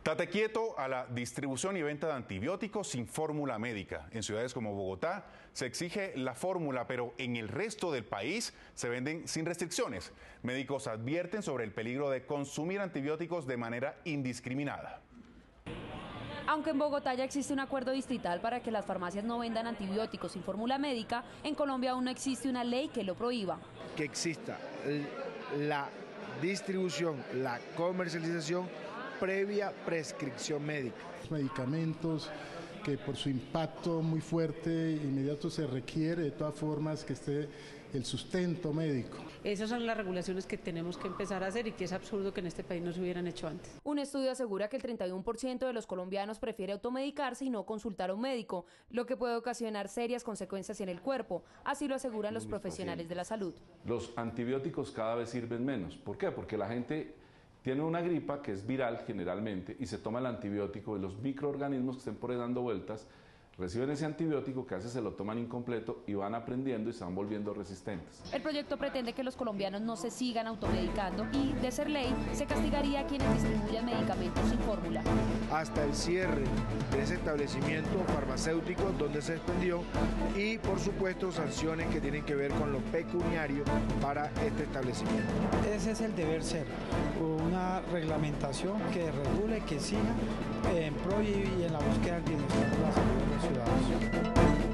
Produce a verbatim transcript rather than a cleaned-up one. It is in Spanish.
Tate quieto a la distribución y venta de antibióticos sin fórmula médica. En ciudades como Bogotá se exige la fórmula, pero en el resto del país se venden sin restricciones. Médicos advierten sobre el peligro de consumir antibióticos de manera indiscriminada. Aunque en Bogotá ya existe un acuerdo distrital para que las farmacias no vendan antibióticos sin fórmula médica, en Colombia aún no existe una ley que lo prohíba. Que exista la distribución, la comercialización previa prescripción médica. Medicamentos que por su impacto muy fuerte e inmediato se requiere de todas formas que esté el sustento médico. Esas son las regulaciones que tenemos que empezar a hacer y que es absurdo que en este país no se hubieran hecho antes. Un estudio asegura que el treinta y uno por ciento de los colombianos prefiere automedicarse y no consultar a un médico, lo que puede ocasionar serias consecuencias en el cuerpo. Así lo aseguran los profesionales de la salud. Los antibióticos cada vez sirven menos. ¿Por qué? Porque la gente tiene una gripa que es viral generalmente y se toma el antibiótico y los microorganismos que estén por ahí dando vueltas reciben ese antibiótico que a veces se lo toman incompleto y van aprendiendo y se van volviendo resistentes. El proyecto pretende que los colombianos no se sigan automedicando y, de ser ley, se castigaría a quienes distribuyan medicamentos sin fórmula. Hasta el cierre de ese establecimiento farmacéutico donde se expendió y, por supuesto, sanciones que tienen que ver con lo pecuniario para este establecimiento. Ese es el deber ser, una reglamentación que regule, que siga en pro y en la búsqueda del bienestar de la salud de los ciudadanos.